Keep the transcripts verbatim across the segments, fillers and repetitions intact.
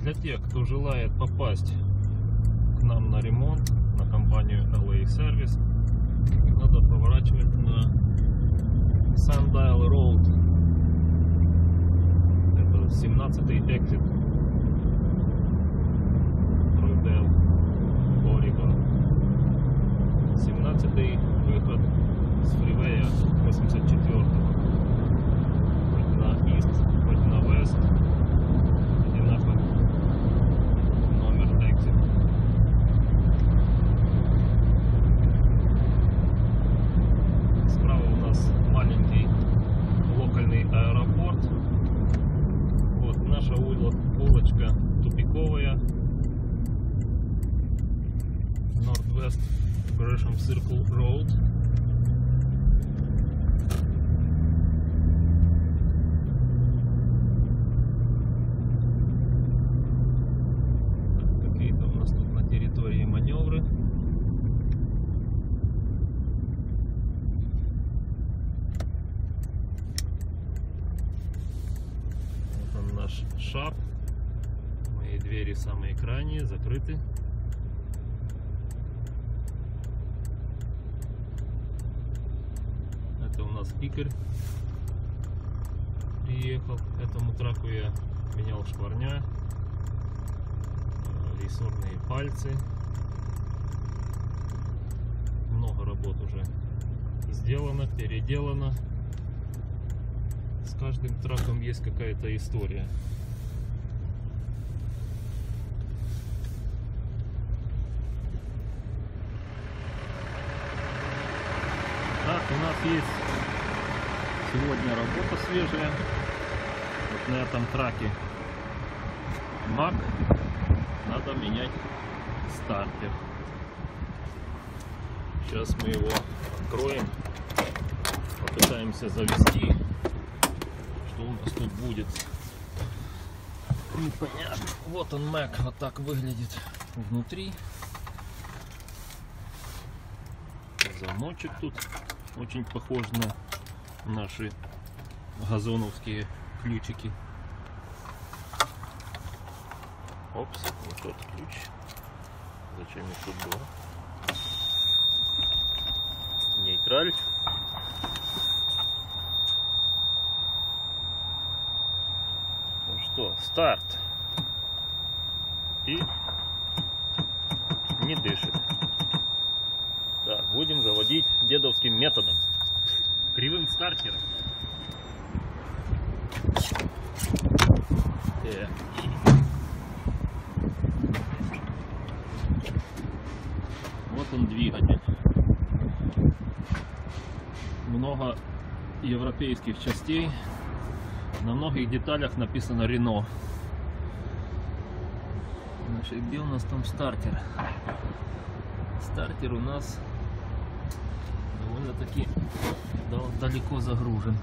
Для тех, кто желает попасть к нам на ремонт, на компанию эл эй Service, надо поворачивать на Sundial Road. Это семнадцатый экзит. Рудел, Орегон. семнадцатый выход с фривея восемьдесят четвёртого. Хоть на East, хоть на West. Одинаково. Номер экзит. Справа у нас маленький локальный аэропорт. Вот наша улочка тупиковая. Northwest Gresham Circle Road. Какие-то у нас тут на территории маневры. Вот он наш шап. Мои двери самые крайние, закрыты. Это у нас Игорь приехал. К этому траку я менял шкварня, рессорные пальцы. Много работ уже сделано, переделано. С каждым траком есть какая-то история. Так, у нас есть сегодня работа свежая. Вот на этом траке Мак. Надо менять стартер. Сейчас мы его откроем. Попытаемся завести. Что у нас тут будет? Непонятно. Вот он, Мак. Вот так выглядит внутри. Замочек тут очень похож на наши газоновские ключики. Опс, вот тот ключ. Зачем их тут два? Нейтраль. Ну что, старт. И не дышит. Так, будем заводить дедовским методом. Кривым стартером. Э. Вот он двигатель. Много европейских частей. На многих деталях написано Renault. Значит, где у нас там стартер? Стартер у нас довольно-таки далеко загружен.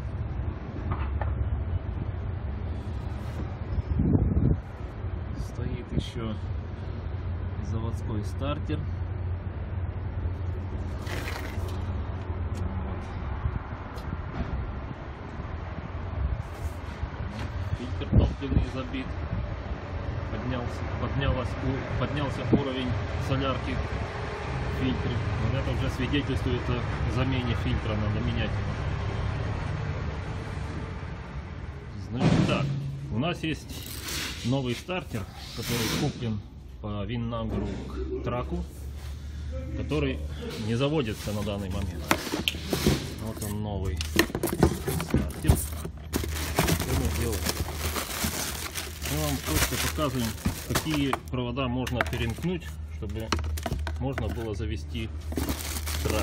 Стоит еще заводской стартер. Фильтр топливный забит. Поднялся, поднялась, поднялся уровень солярки в фильтре. Вот это уже свидетельствует о замене фильтра, надо менять его. Значит так, у нас есть новый стартер, который куплен по вин-номеру к траку, который не заводится на данный момент. Вот он, новый стартер. Что мы делаем? Мы вам просто показываем, какие провода можно перемкнуть, чтобы можно было завести трак.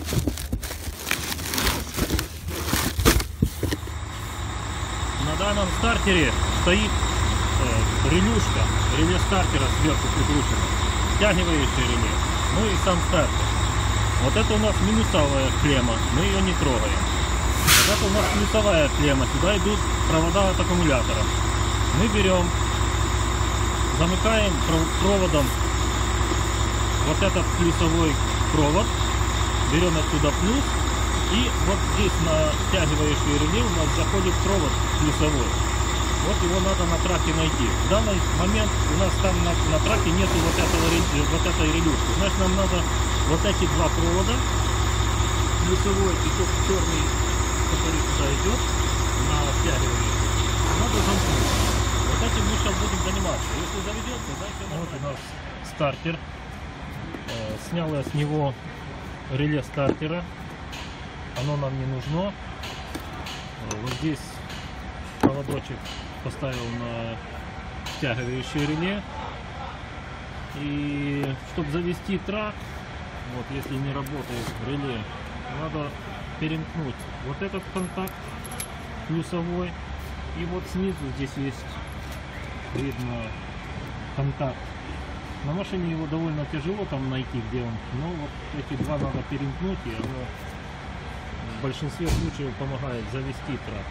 На данном стартере стоит э, релюшка, реле стартера сверху прикручена, втягивающее реле, ну и сам стартер. Вот это у нас минусовая клемма, мы ее не трогаем. Вот это у нас плюсовая клемма, сюда идут провода от аккумулятора. Мы берем, замыкаем проводом вот этот плюсовой провод, берем отсюда плюс, и вот здесь на втягивающий реле у нас заходит провод плюсовой. Вот его надо на траке найти. В данный момент у нас там на, на траке нету вот, этого, вот этой релюшки. Значит, нам надо вот эти два провода, плюсовой и тот черный, который сюда идет, на стягивание, надо замкнуть. Вот этим мы сейчас будем заниматься. Если заведется, дальше... Вот у нас стартер. Э, снял я с него реле стартера. Оно нам не нужно. Вот здесь проводочек поставил на стягивающее реле. И чтобы завести трак, вот если не работает реле, надо перемкнуть вот этот контакт плюсовой. И вот снизу здесь есть, видно, контакт. На машине его довольно тяжело там найти, где он. Но вот эти два надо перемкнуть, и оно в большинстве случаев помогает завести трак.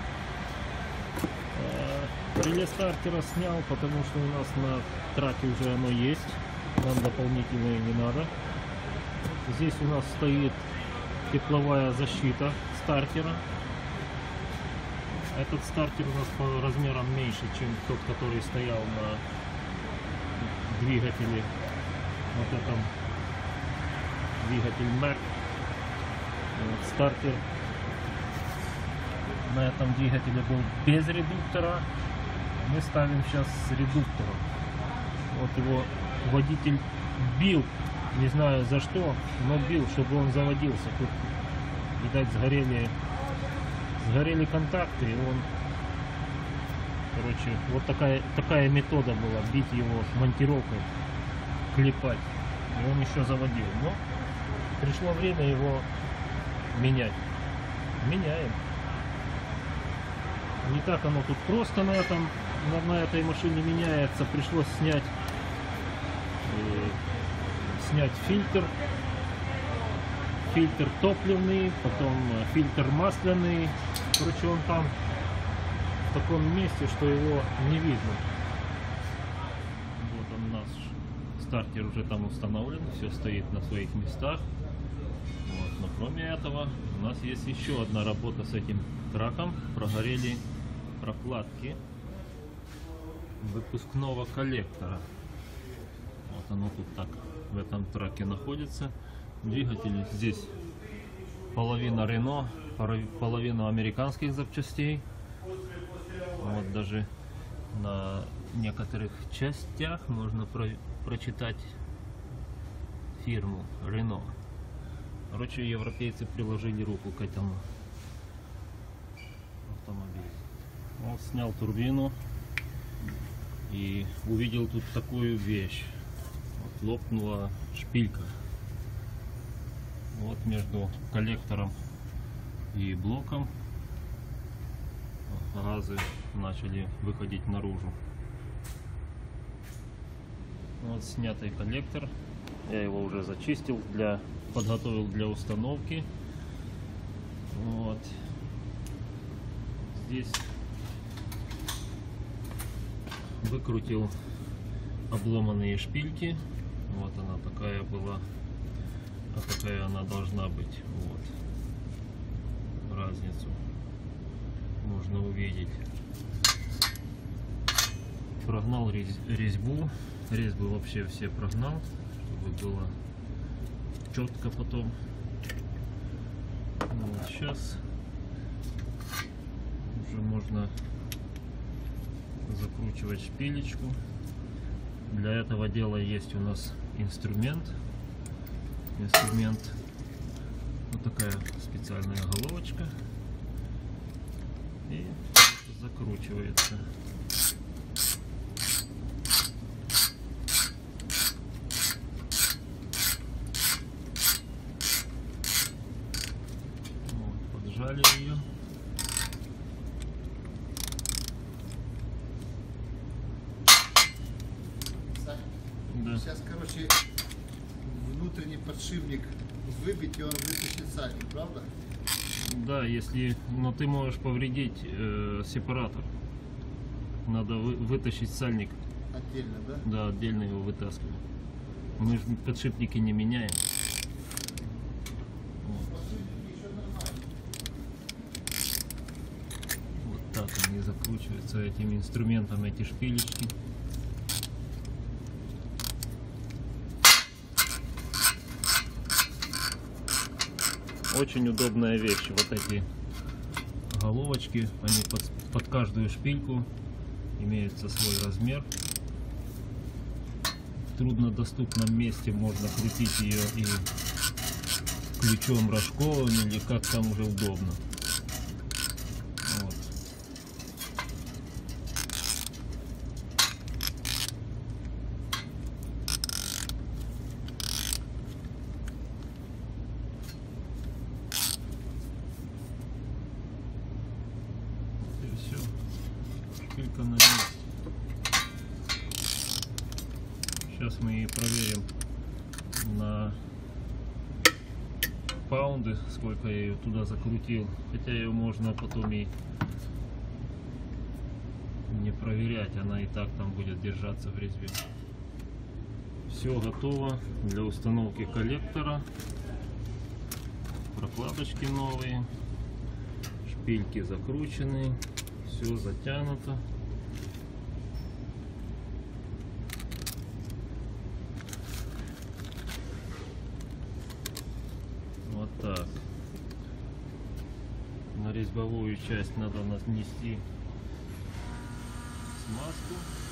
Реле стартера снял, потому что у нас на траке уже оно есть. Нам дополнительное не надо. Здесь у нас стоит тепловая защита стартера. Этот стартер у нас по размерам меньше, чем тот, который стоял на двигателе. Вот этом двигатель Mac. Вот стартер на этом двигателе был без редуктора. Мы ставим сейчас с редуктором. Вот его водитель бил, не знаю за что, но бил, чтобы он заводился. Тут, видать, сгорели, сгорели контакты, и он, короче, вот такая, такая метода была, бить его монтировкой, клепать. И он еще заводил. Но пришло время его менять. Меняем. Не так оно тут просто на этом, на, на этой машине меняется. Пришлось снять, э, снять фильтр, фильтр топливный, потом фильтр масляный. Короче, он там в таком месте, что его не видно. Вот он, наш стартер уже там установлен, все стоит на своих местах. Вот. Но кроме этого у нас есть еще одна работа с этим траком. Прогорели прокладки выпускного коллектора. Вот оно тут так в этом траке находится. Двигатель здесь половина Renault, половина американских запчастей. Вот даже на некоторых частях можно про прочитать фирму Renault. Короче, европейцы приложили руку к этому автомобилю. Он снял турбину и увидел тут такую вещь. Вот лопнула шпилька. Вот между коллектором и блоком газы начали выходить наружу. Вот снятый коллектор. Я его уже зачистил, для подготовил для установки. Вот здесь выкрутил обломанные шпильки. Вот она такая была, а какая она должна быть. Вот разницу можно увидеть. Прогнал резьбу, резьбы вообще все прогнал, чтобы было четко потом. Вот сейчас уже можно закручивать шпилечку. Для этого дела есть у нас инструмент. Инструмент, вот такая специальная головочка, и закручивается. Вот, поджали ее. Да. Сейчас, короче, внутренний подшипник выбить, и он вытащит сальник, правда? Да, если, но ты можешь повредить э, сепаратор. Надо вы, вытащить сальник. Отдельно, да? Да, отдельно его вытаскиваем. Мы же подшипники не меняем. Вот. Вот так. Они закручиваются этим инструментом, эти шпилечки. Очень удобная вещь. Вот эти головочки, они под, под каждую шпильку имеется свой размер. В труднодоступном месте можно крутить ее и ключом рожковым, или как там уже удобно. Вот. И все. Шпилька на месте. Сейчас мы и проверим на паунды, сколько я ее туда закрутил. Хотя ее можно потом и не проверять, она и так там будет держаться в резьбе. Все готово для установки коллектора. Прокладочки новые, шпильки закручены, все затянуто. Вот так. На резьбовую часть надо нанести смазку.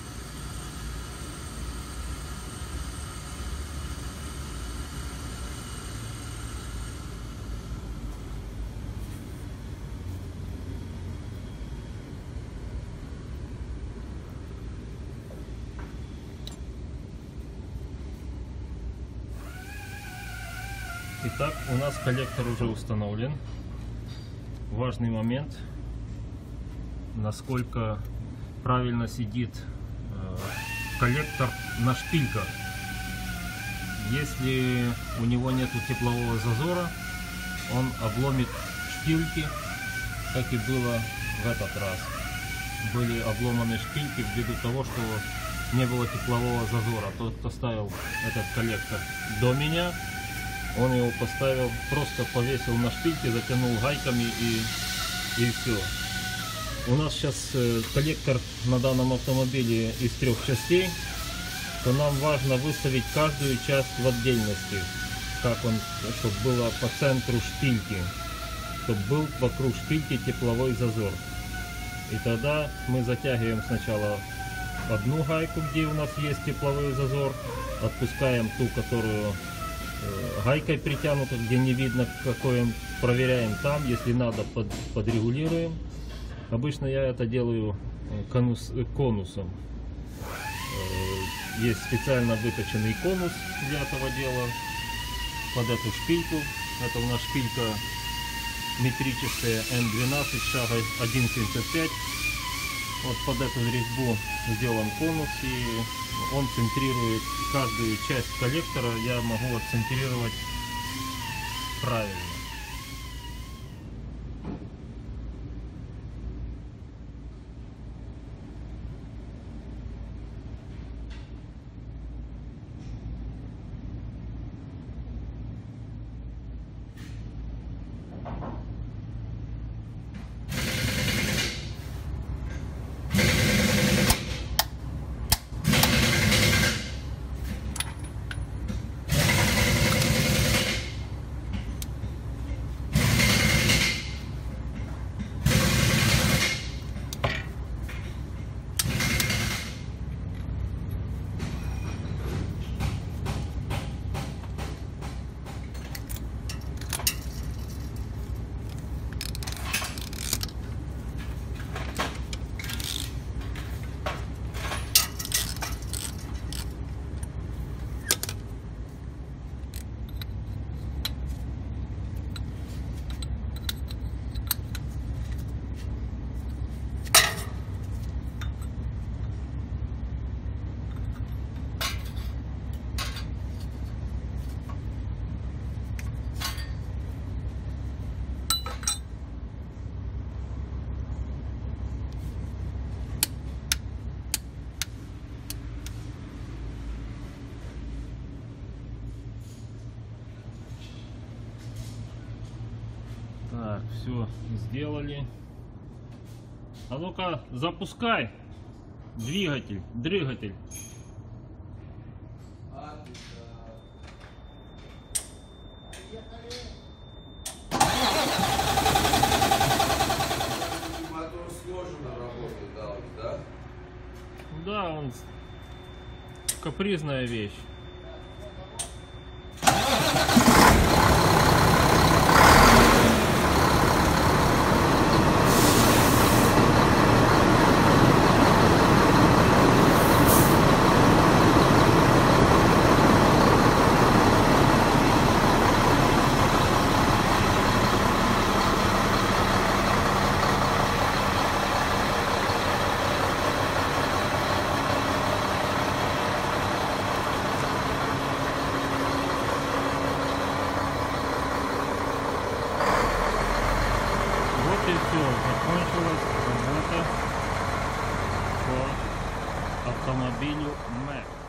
Итак, у нас коллектор уже установлен. Важный момент, насколько правильно сидит э, коллектор на шпильках. Если у него нету теплового зазора, он обломит шпильки, как и было в этот раз. Были обломаны шпильки ввиду того, что не было теплового зазора. Тот, кто ставил этот коллектор до меня, он его поставил, просто повесил на шпильки, затянул гайками и, и все. У нас сейчас коллектор на данном автомобиле из трех частей, то нам важно выставить каждую часть в отдельности, как он, чтобы было по центру шпильки, чтобы был вокруг шпильки тепловой зазор. И тогда мы затягиваем сначала одну гайку, где у нас есть тепловой зазор, отпускаем ту, которую гайкой притянута, где не видно какой он, проверяем там, если надо, под, подрегулируем. Обычно я это делаю конус, конусом. Есть специально выточенный конус для этого дела под эту шпильку. Это у нас шпилька метрическая эм двенадцать шага один семьдесят пять. Вот под эту резьбу сделан конус, и он центрирует каждую часть коллектора. Я могу отцентрировать правильно. Так, все сделали. А ну-ка, запускай двигатель, двигатель. Мотор сложно работает, да, вот, да? Да, он капризная вещь. Вот и все, закончилась работа по автомобилю Mac.